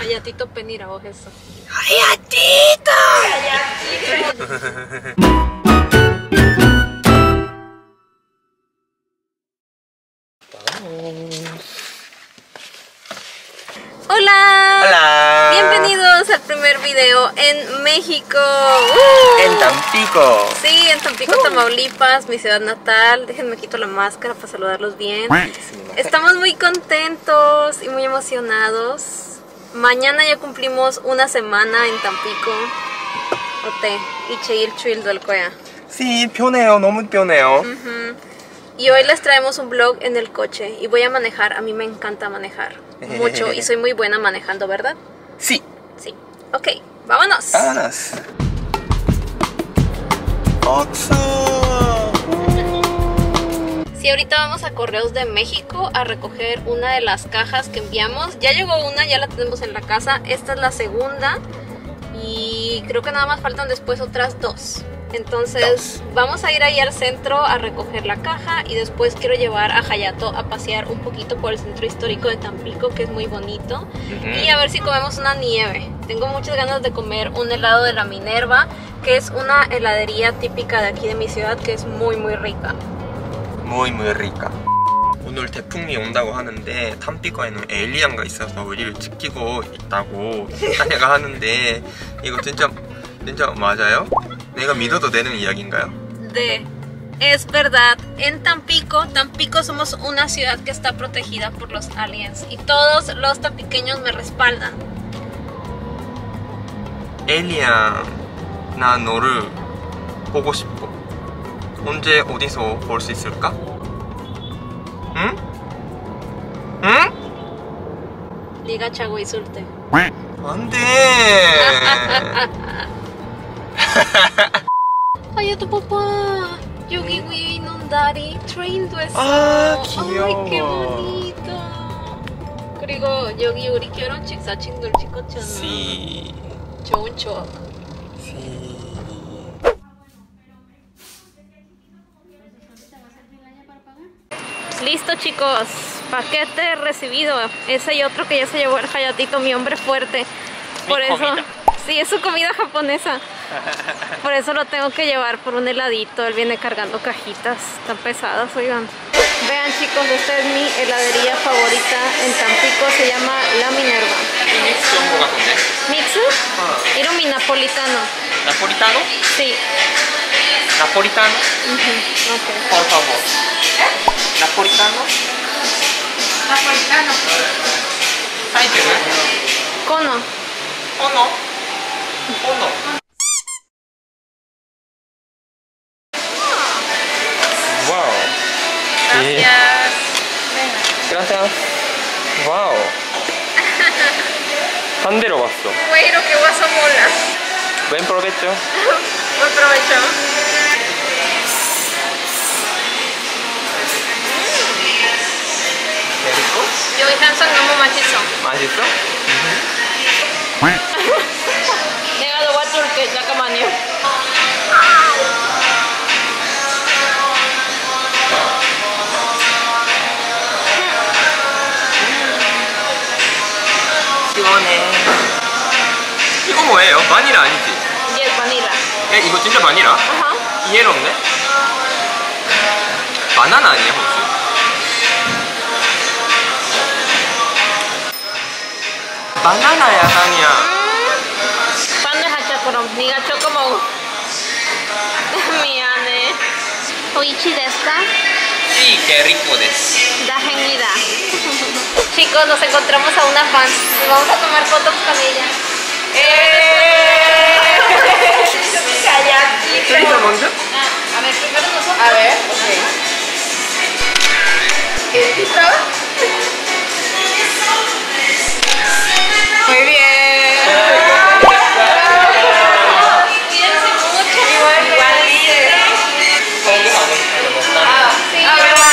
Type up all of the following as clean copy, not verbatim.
Hayatito penirago 했어. Hayatito! Hola. Hola. Bienvenidos al primer video en México. En Tampico. Sí, en Tampico, Tamaulipas, mi ciudad natal. Déjenme quito la máscara para saludarlos bien. Estamos muy contentos y muy emocionados. Mañana ya cumplimos una semana en Tampico. 어때? 이제 일주일 될 거야. Sí, 편해요. 너무 편해요. Y hoy les traemos un vlog en el coche y voy a manejar. A mí me encanta manejar mucho y soy muy buena manejando, ¿verdad? Sí. Sí. Ok, vámonos. Vámonos. Oxxo. Sí, ahorita vamos a Correos de México a recoger una de las cajas que enviamos. Ya llegó una, ya la tenemos en la casa. Esta es la segunda y creo que nada más faltan después otras dos. Entonces vamos a ir ahí al centro a recoger la caja y después quiero llevar a Hayato a pasear un poquito por el centro histórico de Tampico, que es muy bonito, y a ver si comemos una nieve. Tengo muchas ganas de comer un helado de la Minerva, que es una heladería típica de aquí de mi ciudad, que es muy rica. Muy rica. 오늘 태풍이 온다고 하는데 탐피거에는 에일리안가 있어서 우리를 지키고 있다고 아내가 하는데 이거 진짜 맞아요? 내가 믿어도 되는 이야기인가요? 네, es verdad. En Tampico somos una ciudad que está protegida por los aliens y todos los tampiqueños me respaldan. 에일리안, 나 너를 보고 싶어. 언제 어디서 볼 수 있을까? 응? 응? 네가 자고 있을 때. 안 돼. Hayato papá, 여기 위에 있는 다리 트레인도 했어. 아, 귀여워. Ay, qué bonito. 그리고 여기 우리 결혼식 사진들 찍었잖아. Sí. 좋은 추억. Sí. Listo, chicos, paquete recibido. Ese y otro que ya se llevó el Hayatito, mi hombre fuerte. Por eso, comida. sí, es su comida japonesa. Por eso lo tengo que llevar por un heladito. Él viene cargando cajitas tan pesadas, oigan. Vean, chicos, esta es mi heladería favorita en Tampico. Se llama La Minerva. ¿Mixu? Iromi napolitano. ¿Napolitano? Sí. ¿Napolitano? Okay. Por favor. ¿Napolitano? Napolitano. 사이즈는? Kono. Ono. Ono. Wow. Gracias. Gracias. Wow. 한 대로 왔어. Güero, que guasamola. Buen provecho. Buen provecho. ¿Qué rico? 여기 항상 너무 맛있어. 맛있어? 내가 도와줄게. 잠깐만요. 시원해. 이거 뭐예요? 바닐라 아니지? Y el vanilla. 에? 이거 진짜 바닐라? Ajá. 이해롭네? 바나나 아니야 혹시? 바나나야 향이야. Pan de hachakorom. 네가 choco 먹어. 미안해. Oichi desca. Sí, qué rico des. Da gengida. Chicos, nos encontramos a una fan. Nos vamos a tomar fotos con ella. 트레이서 먼저? A ver, primero nosotros. A ver, ok. ¿Listo? Muy bien. Cuídense mucho. Igualmente. Sí, A ver.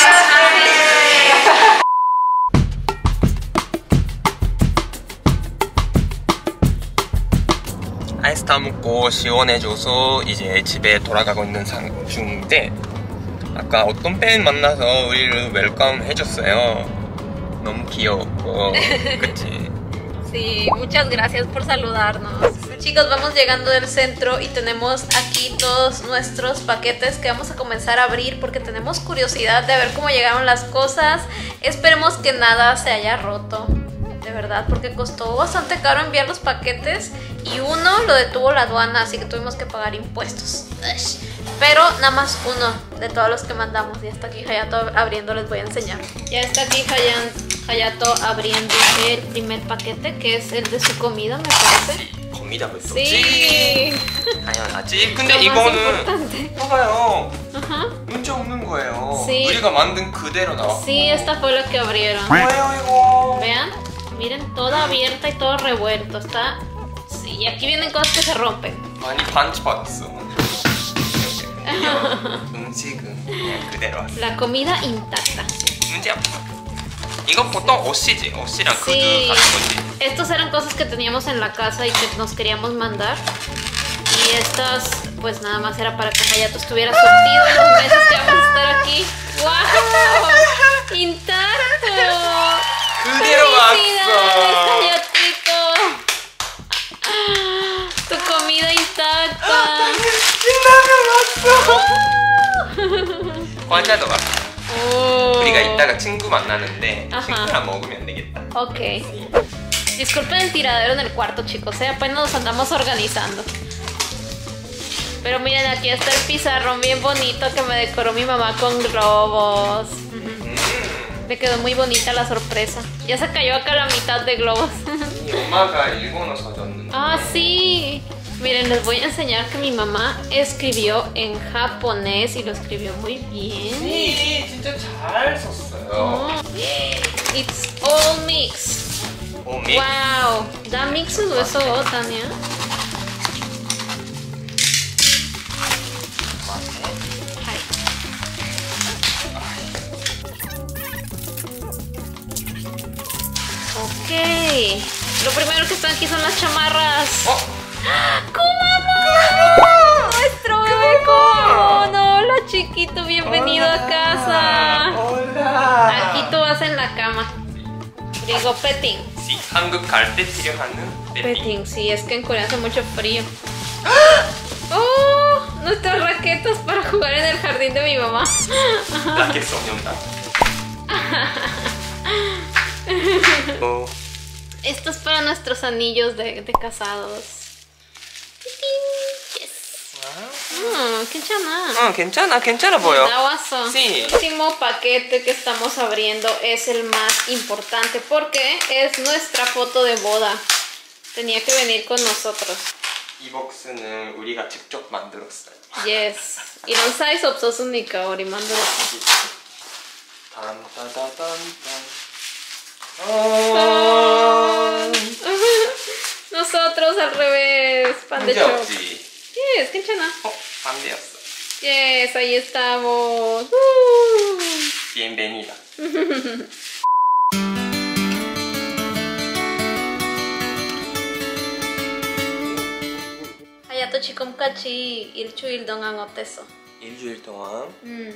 아이스 다 먹고 시원해져서 이제 집에 돌아가고 있는 중인데 아까 어떤 팬 만나서 우리를 웰컴 해줬어요. 너무 귀여웠고 그치? Sí, muchas gracias por saludarnos. Chicos, vamos llegando del centro y tenemos aquí todos nuestros paquetes que vamos a comenzar a abrir porque tenemos curiosidad de ver cómo llegaron las cosas. Esperemos que nada se haya roto, de verdad, porque costó bastante caro enviar los paquetes y uno lo detuvo la aduana, así que tuvimos que pagar impuestos. Pero nada más uno de todos los que mandamos. Ya está aquí Hayato abriendo, les voy a enseñar. Ya está aquí Hayato abriendo el primer paquete, que es el de su comida, me parece. comida 벌써. Sí. 당연하지. 근데 Lo más 이거는 importante. 봐봐요. Ajá. 문제 없는 거예요. Sí. 우리가 만든 그대로 나왔고. Sí, esta fue la que abrieron. 뭐예요 이거? Vean, miren, toda abierta y todo revuelto. Está. Sí, y aquí vienen cosas que se rompen. 많이 반지받았어. 음식은 그냥 그대로 왔어. La comida intacta. 문제 없어. 이거 보통 옷이지. 옷이랑 구두 Sí. 같은 거지. Estos eran cosas que teníamos en la casa y que nos queríamos mandar. Y estas, pues nada más era para que Hayato estuviera surtido los meses que vamos a estar aquí. ¡Wow! ¡Intacto! 그대로 ¡Felicidades, 왔어. Hayatito! ¡Tu comida intacta! 과자도 왔어. Oh. 우리가 이따가 친구 만나는데 Ajá. 친구랑 먹으면 되겠다. Ok. Disculpen el tiradero en el cuarto, chicos. Apenas nos andamos organizando. Pero miren, aquí está el pizarrón bien bonito que me decoró mi mamá con globos. Le quedó muy bonita la sorpresa. Ya se cayó acá la mitad de globos. 이 엄마가 일본어 써줬는데. Ah, sí. Miren, les voy a enseñar que mi mamá escribió en japonés y lo escribió muy bien. 네, 진짜 잘 썼어요. Oh. It's all mix. 오미. Wow. Da mix o eso, Tania. Ay. Ok. Lo primero que están aquí son las chamarras. 어? ¡Kumamon! ¡Nuestro bebé Kumamon! ¡Hola, chiquito! ¡Bienvenido a casa! Hola. Aquí tú vas en la cama. Digo petting. Sí, 한국 갈 때 필요한 베팅. Petting, sí, es que en Corea hace mucho frío. ¡Oh! Nuestras raquetas para jugar en el jardín de mi mamá. 라켓 소년다. 어, Esto es para nuestros anillos de casados. Yes. 괜찮아. 괜찮아 보여. Nawazo. Sí. El último paquete que estamos abriendo es el más importante porque es nuestra foto de boda. Tenía que venir con nosotros. 이 박스는 우리가 직접 만들었어요. Yes. 이런 사이즈 없었으니까 우리 만들었어. 딴따다단딴. Nosotros al revés. Pan de 문제 choc. 없지. Yes, 괜찮아. 반대였어. Yes, ahí estamos. Bienvenida. 하야토 지금까지 일주일 동안 어땠어? 일주일 동안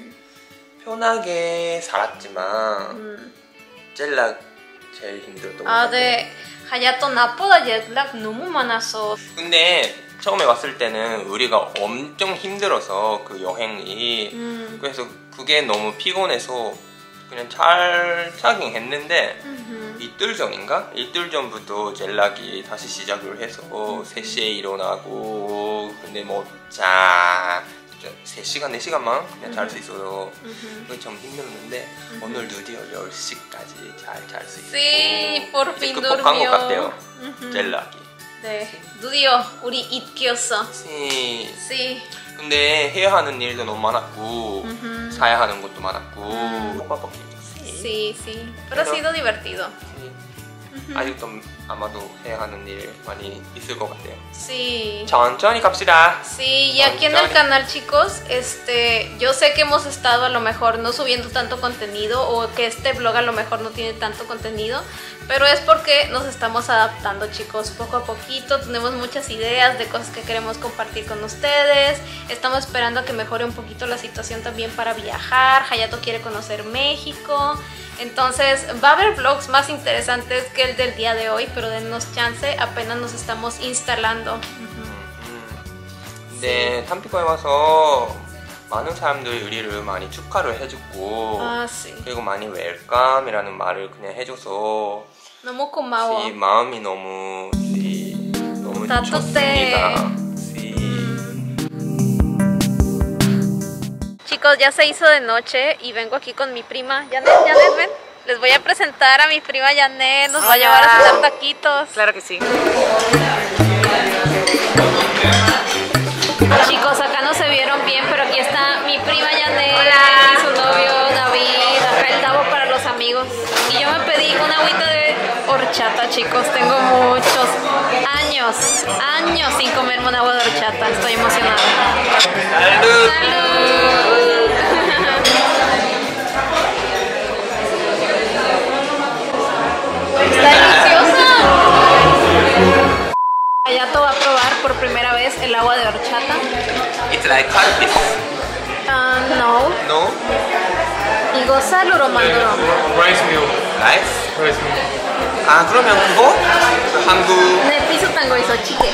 편하게 살았지만 젤락 제일 힘들었던 것 아, 같아요. 네. 하야토 나보다 연락 너무 많아서. 근데 처음에 왔을 때는 우리가 엄청 힘들어서 그 여행이 그래서 그게 너무 피곤해서 그냥 잘 자긴 했는데 이틀 전인가? 이틀 전부터 젤락이 다시 시작을 해서 3시에 일어나고 근데 뭐 자 3시간, 4시간만 그냥 잘 수 있어서 그게 좀 힘들었는데 오늘 드디어 10시까지 잘 잘 수 있고 Sí, por fin 극복한 것 durmió. 같아요. 젤락이. 네, 드디어 우리 잊기였어. Sí. Sí. 근데 해야 하는 일도 너무 많았고 사야 하는 것도 많았고 Sí, sí. Pero ha sido divertido. 아직도 아마도 해야 하는 일 많이 있을 것 같아요. Sí. 천천히 갑시다. Sí, y aquí en el canal, chicos, yo sé que hemos estado a lo mejor no subiendo tanto contenido o que este vlog a lo mejor no tiene tanto contenido, pero es porque nos estamos adaptando, chicos, poco a poquito. Tenemos muchas ideas de cosas que queremos compartir con ustedes. Estamos esperando a que mejore un poquito la situación también para viajar. Hayato quiere conocer México. Entonces va a haber vlogs más interesantes que el del día de hoy, pero dennos chance, apenas nos estamos instalando. 근데 탐피코에 와서 많은 사람들이 우리를 많이 축하를 해줬고 아, sí. 그리고 많이 웰컴이라는 말을 그냥 해줘서 너무 고마워. 마음이 너무 너무 따뜻해. 좋습니다. Chicos, ya se hizo de noche y vengo aquí con mi prima Janet, ven. Les voy a presentar a mi prima Janet, nos va a llevar a cenar taquitos. Claro que sí. Chicos, acá no se vieron bien, pero aquí está mi prima Janet y su novio David, acá el Davo para los amigos. Y yo me pedí una agüita de horchata, chicos, tengo muchos años sin comerme una agua de horchata, estoy emocionada. ¡Salud! ¡Salud! ¡Está deliciosa! Hayato va a probar por primera vez el agua de horchata. It's like this. No. No? 이거 쌀으로 만들어. Rice meal. 라이스? Rice meal. 아 그러면 그거? 한국 네, 비슷한 거 있어, 찌개.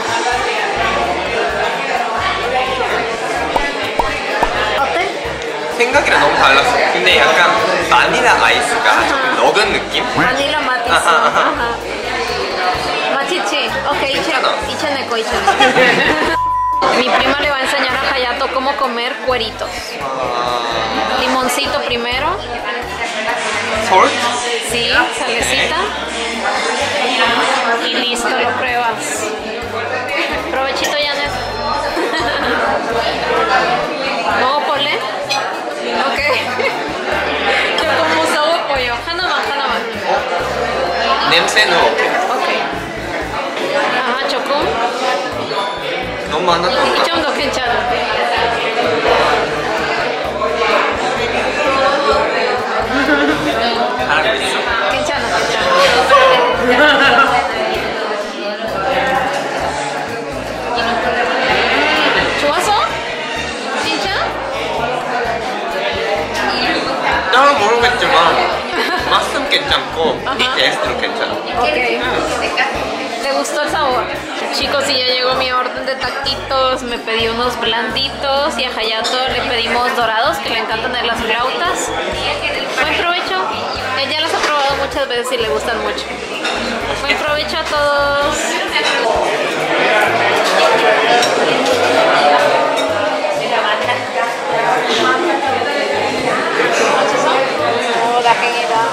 어때? 생각이랑 너무 달랐어. 근데 약간 바닐라 아이스가 좀 녹은 느낌? 바닐라 맛 있어. 아하, 아하. 아하. 맛있지? 오케이, 괜찮아. 이체내고. Mi prima le va a enseñar a Hayato cómo comer cueritos. Limoncito primero. 솔? Sí, salecita. Y listo, lo pruebas. Provechito, Janet. 먹어볼래? 오케이. 조금 무서워 보여. 하나만. 냄새는 오케이. 오케이. 아하, 조금. 너무 많았던 이 정도 괜찮아. 잘하고 있어? 괜찮아. 좋았어? 진짜? 나는 모르겠지만 맛은 괜찮고 이 테스트는 괜찮아. Ok. ¿Te gustó el sabor? Chicos, y ya llegó mi orden de taquitos. Me pedí unos blanditos y a Hayato le pedimos dorados, que le encantan de las flautas. Buen provecho. Ella las ha probado muchas veces y le gustan mucho. Buen provecho a todos. Oh, la genial.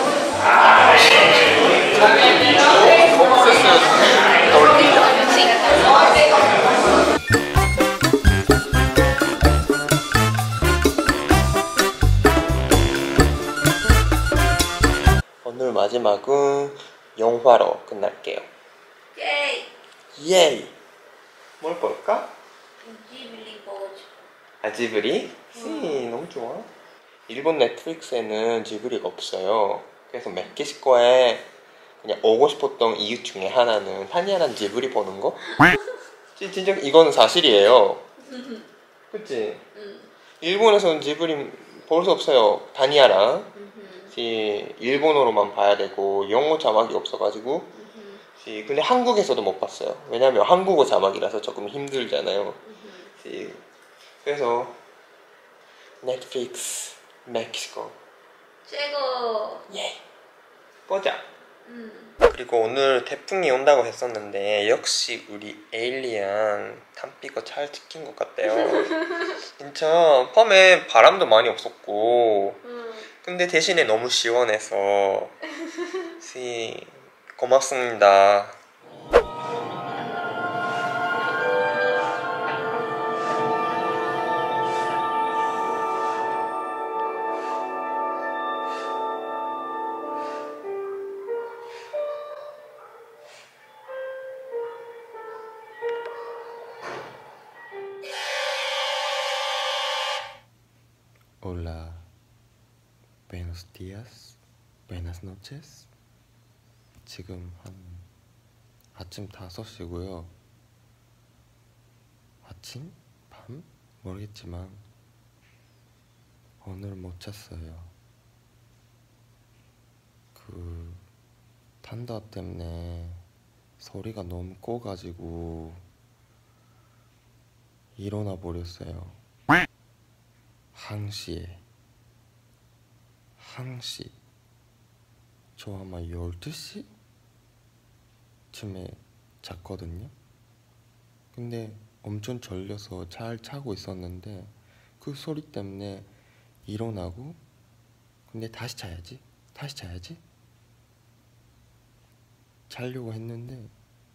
오늘 마지막은 영화로 끝날게요. Yay. 예이! 뭘 볼까? 지블리 보고 싶어. 아 지브리? 너무 좋아. 일본 넷플릭스에는 지브리가 없어요. 그래서 멕시코에 그냥 오고 싶었던 이유 중에 하나는 타니아랑 지브리 보는 거? 진짜 이거는 사실이에요. 그치? 일본에서는 지브리 볼 수 없어요. 타니아랑 일본어로만 봐야 되고 영어 자막이 없어가지고 근데 한국에서도 못 봤어요. 왜냐면 한국어 자막이라서 조금 힘들잖아요. 그래서 넷플릭스 멕시코 최고. 예 보자. 그리고 오늘 태풍이 온다고 했었는데 역시 우리 에일리안 탐피거 잘 지킨 것 같아요. 진짜 밤에 바람도 많이 없었고 근데 대신에 너무 시원해서 고맙습니다. Hola, buenos días, buenas noches. 지금 한 아침 5시고요. 아침? 밤? 모르겠지만 오늘 못 잤어요. 그 탄다 때문에 소리가 너무 꺼가지고 일어나 버렸어요. 항시에 항시 저 아마 12시 쯤에 잤거든요. 근데 엄청 졸려서 잘 자고 있었는데 그 소리 때문에 일어나고, 근데 다시 자야지 자려고 했는데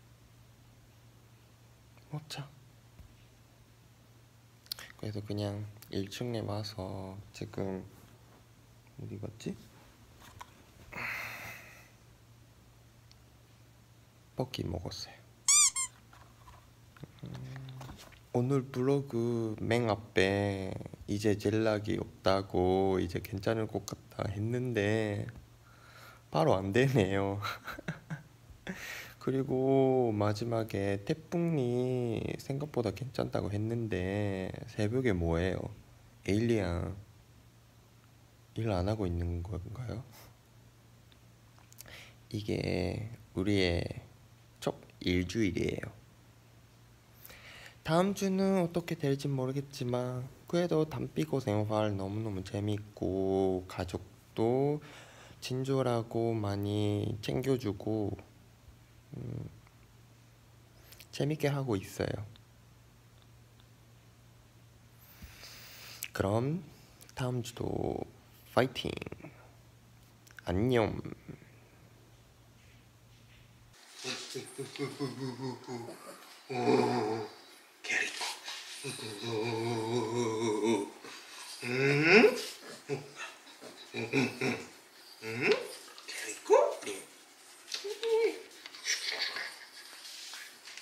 못 자. 그래서 그냥 1층에 와서 지금 어디 갔지? 볶이 먹었어요. 오늘 블로그 맨 앞에 이제 연락이 없다고 이제 괜찮을 것 같다 했는데 바로 안 되네요. 그리고 마지막에 태풍이 생각보다 괜찮다고 했는데 새벽에 뭐예요? 에일리안 일 안 하고 있는 건가요? 이게 우리의 첫 일주일이에요. 다음 주는 어떻게 될지 모르겠지만 그래도 담비고 생활 너무너무 재밌고 가족도 친절하고 많이 챙겨주고 재밌게 하고 있어요. 그럼 다음 주도 파이팅! 안녕! 캐릭터